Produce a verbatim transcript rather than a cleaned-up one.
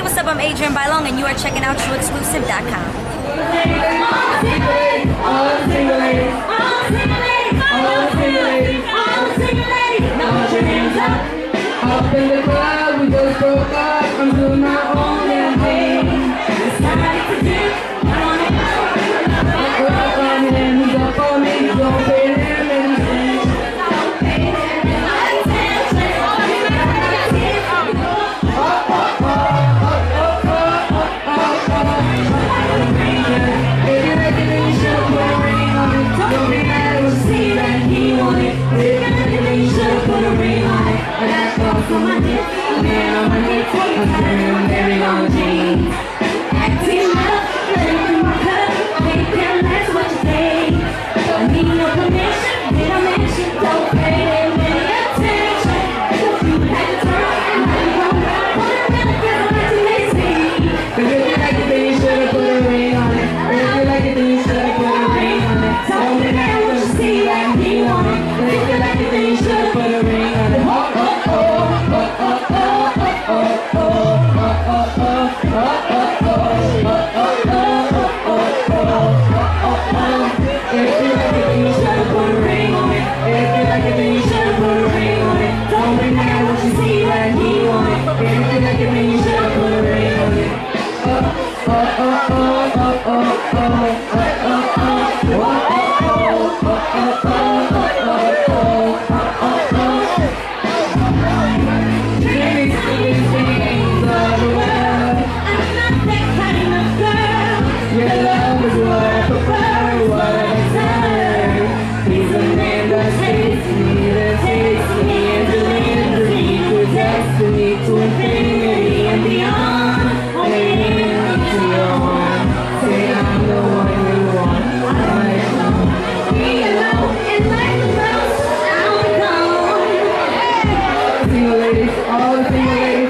what's up? I'm Adrienne Bailon, and you are checking out true exclusive dot com. All the single ladies, all the single ladies, all the single ladies, all the single ladies, all the single ladies, now put your hands up. Up in the club, we just broke up. I'm doing my own damn thing. Decided to do. I wanna go. Up on him, he's up on me. Don't pay him anything. Don't pay him attention. Oh, oh, oh, oh, oh, oh, oh, oh. If you like it, then you should put a ring on it. Don't be mad when you see that he want it. If you like it, then you should put a ring on it. I got thoughts on my dick, a man on my hips, I'm turning wearing on jeans. Acting up, letting through my cup, they care less what you say. Don't need no permission, did I mention? Don't pay them any attention. If you had to turn, now you won't run. Wanna really get on it till they see. If you like it, then you should've put a ring on it. If you like it, then you should've put a ring on it. Don't be mad when you see that he want it. If you like it, then you should've put a ring on it. Oh, oh, oh. All the single ladies.